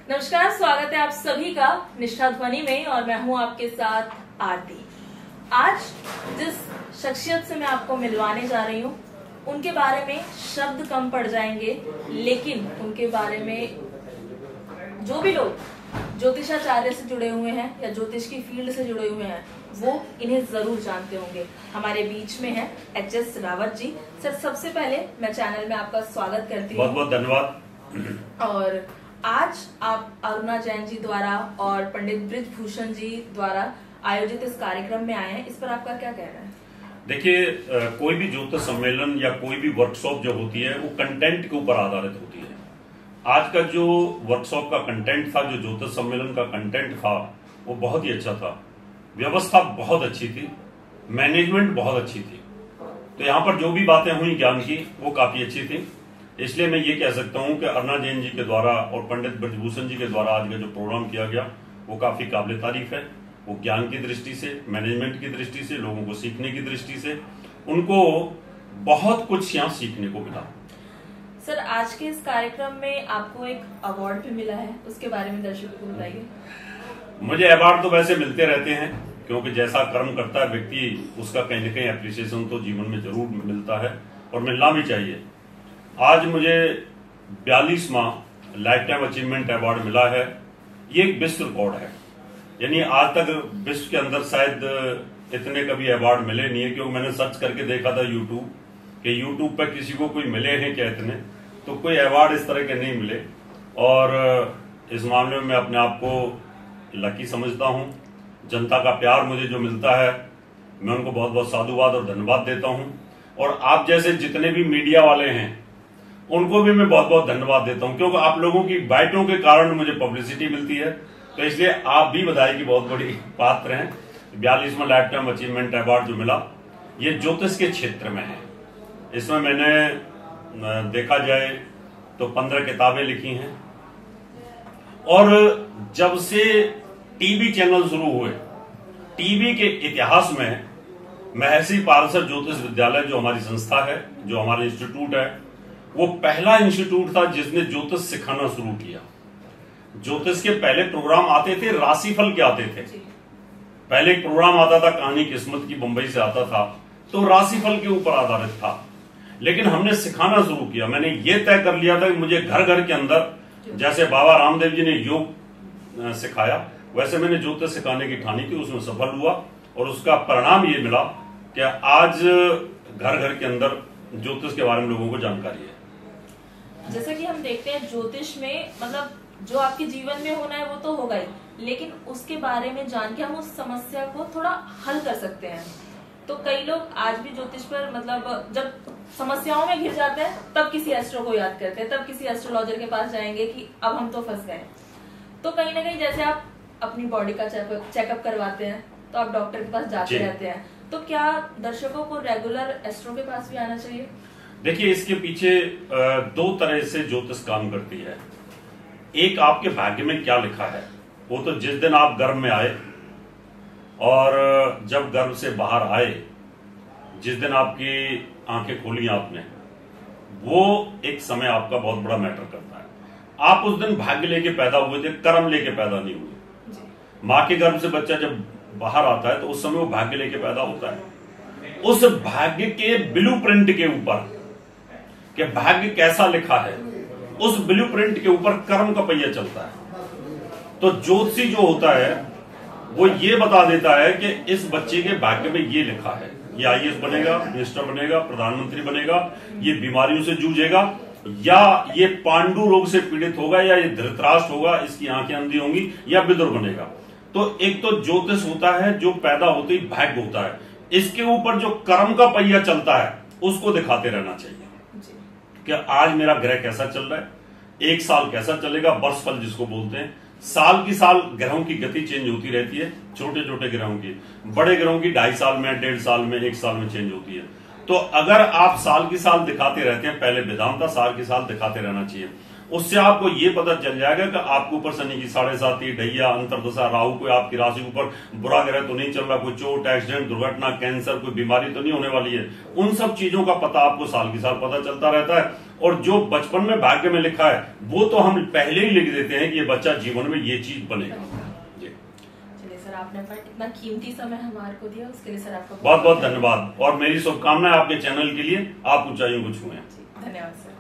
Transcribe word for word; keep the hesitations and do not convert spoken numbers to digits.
नमस्कार, स्वागत है आप सभी का निष्ठा ध्वनि में और मैं हूं आपके साथ आरती। आज जिस शख्सियत से मैं आपको मिलवाने जा रही हूं उनके बारे में शब्द कम पड़ जाएंगे, लेकिन उनके बारे में जो भी लोग ज्योतिषाचार्य से जुड़े हुए हैं या ज्योतिष की फील्ड से जुड़े हुए हैं वो इन्हें जरूर जानते होंगे। हमारे बीच में है H S Rawat ji. Sir, सबसे पहले मैं चैनल में आपका स्वागत करती हूँ। बहुत बहुत धन्यवाद। और आज आप अरुणा जैन जी द्वारा और पंडित ब्रिजभूषण जी द्वारा आयोजित इस कार्यक्रम में आए हैं, इस पर आपका क्या कहना है? देखिए, कोई भी ज्योतिष सम्मेलन या कोई भी वर्कशॉप जो होती है वो कंटेंट के ऊपर आधारित होती है। आज का जो वर्कशॉप का कंटेंट था, जो ज्योतिष सम्मेलन का कंटेंट था, वो बहुत ही अच्छा था। व्यवस्था बहुत अच्छी थी, मैनेजमेंट बहुत अच्छी थी। तो यहाँ पर जो भी बातें हुई ज्ञान की वो काफी अच्छी थी। इसलिए मैं ये कह सकता हूँ कि अरुणा जैन जी के द्वारा और पंडित ब्रिजभूषण जी के द्वारा आज का जो प्रोग्राम किया गया वो काफी काबिल तारीफ है। वो ज्ञान की दृष्टि से, मैनेजमेंट की दृष्टि से, लोगों को सीखने की दृष्टि से उनको बहुत कुछ यहाँ सीखने को मिला। सर, आज के इस कार्यक्रम में आपको एक अवार्ड भी मिला है, उसके बारे में दर्शकों को बताइए। मुझे अवार्ड तो वैसे मिलते रहते हैं, क्योंकि जैसा कर्म करता है व्यक्ति उसका कहीं न कहीं एप्रिसिएशन तो जीवन में जरूर मिलता है और मिलना भी चाहिए। आज मुझे बयालीसवां लाइफ टाइम अचीवमेंट अवार्ड मिला है। ये एक विश्व रिकॉर्ड है, यानी आज तक विश्व के अंदर शायद इतने कभी अवार्ड मिले नहीं है। क्योंकि मैंने सर्च करके देखा था यूट्यूब कि यूट्यूब पर किसी को कोई मिले हैं क्या इतने, तो कोई अवार्ड इस तरह के नहीं मिले। और इस मामले में मैं अपने आप को लकी समझता हूं। जनता का प्यार मुझे जो मिलता है मैं उनको बहुत बहुत साधुवाद और धन्यवाद देता हूं। और आप जैसे जितने भी मीडिया वाले हैं उनको भी मैं बहुत बहुत धन्यवाद देता हूं, क्योंकि आप लोगों की बाइटों के कारण मुझे पब्लिसिटी मिलती है। तो इसलिए आप भी बधाई की बहुत बड़ी पात्र हैं। बयालीसवां लाइफ टाइम अचीवमेंट अवार्ड जो मिला ये ज्योतिष के क्षेत्र में है। इसमें मैंने देखा जाए तो पंद्रह किताबें लिखी हैं और जब से टीवी चैनल शुरू हुए, टीवी के इतिहास में महर्षि पारसर ज्योतिष विद्यालय जो हमारी संस्था है, जो हमारा इंस्टीट्यूट है, वो पहला इंस्टीट्यूट था जिसने ज्योतिष सिखाना शुरू किया। ज्योतिष के पहले प्रोग्राम आते थे, राशिफल के आते थे। पहले एक प्रोग्राम आता था कहानी किस्मत की, बंबई से आता था, तो राशिफल के ऊपर आधारित था। लेकिन हमने सिखाना शुरू किया। मैंने ये तय कर लिया था कि मुझे घर घर के अंदर, जैसे बाबा रामदेव जी ने योग सिखाया, वैसे मैंने ज्योतिष सिखाने की ठानी थी। उसमें सफल हुआ और उसका परिणाम ये मिला कि आज घर घर के अंदर ज्योतिष के बारे में लोगों को जानकारी है। जैसा कि हम देखते हैं ज्योतिष में, मतलब जो आपके जीवन में होना है वो तो होगा ही, लेकिन उसके बारे में जान के हम उस समस्या को थोड़ा हल कर सकते हैं। तो कई लोग आज भी ज्योतिष पर, मतलब जब समस्याओं में घिर जाते हैं तब किसी एस्ट्रो को याद करते हैं, तब किसी एस्ट्रोलॉजर के पास जाएंगे कि अब हम तो फंस गए। तो कहीं ना कहीं जैसे आप अपनी बॉडी का चेकअप करवाते हैं तो आप डॉक्टर के पास जाते रहते हैं, तो क्या दर्शकों को रेगुलर एस्ट्रो के पास भी आना चाहिए? देखिए, इसके पीछे दो तरह से ज्योतिष काम करती है। एक, आपके भाग्य में क्या लिखा है, वो तो जिस दिन आप गर्भ में आए और जब गर्भ से बाहर आए, जिस दिन आपकी आंखें खोली आपने, वो एक समय आपका बहुत बड़ा मैटर करता है। आप उस दिन भाग्य लेके पैदा हुए थे, कर्म लेके पैदा नहीं हुए। माँ के गर्भ से बच्चा जब बाहर आता है तो उस समय वो भाग्य लेके पैदा होता है। उस भाग्य के ब्लूप्रिंट के ऊपर कि भाग्य कैसा लिखा है, उस ब्लूप्रिंट के ऊपर कर्म का पहिया चलता है। तो ज्योतिषी जो होता है वो ये बता देता है कि इस बच्चे के भाग्य में ये लिखा है, ये आई ए एस बनेगा, मिनिस्टर बनेगा, प्रधानमंत्री बनेगा, ये बीमारियों से जूझेगा, या ये पांडु रोग से पीड़ित होगा, या ये धृतराष्ट्र होगा, इसकी आंखें अंधी होंगी, या विदुर बनेगा। तो एक तो ज्योतिष होता है जो पैदा होते ही भाग्य होता है, इसके ऊपर जो कर्म का पहिया चलता है उसको दिखाते रहना चाहिए कि आज मेरा ग्रह कैसा चल रहा है, एक साल कैसा चलेगा, वर्ष फल जिसको बोलते हैं। साल की साल ग्रहों की गति चेंज होती रहती है, छोटे छोटे ग्रहों की, बड़े ग्रहों की ढाई साल में, डेढ़ साल में, एक साल में चेंज होती है। तो अगर आप साल की साल दिखाते रहते हैं, पहले वेदांता साल की साल दिखाते रहना चाहिए, उससे आपको ये पता चल जाएगा कि आपके ऊपर शनि की साढ़े साती, ढैया, अंतरदशा, राहु कोई आपकी राशि के ऊपर बुरा ग्रह तो नहीं चल रहा, कोई चोट, एक्सीडेंट, दुर्घटना, कैंसर, कोई बीमारी तो नहीं होने वाली है। उन सब चीजों का पता आपको साल की साल पता चलता रहता है। और जो बचपन में भाग्य में लिखा है वो तो हम पहले ही लिख देते हैं कि ये बच्चा जीवन में ये चीज बनेगा। चलिए सर, आपने इतना कीमती समय हमारे को दिया, उसके लिए सर आपका बहुत बहुत धन्यवाद और मेरी शुभकामनाएं आपके चैनल के लिए, आप ऊंचाइयों को छुएं। धन्यवाद सर।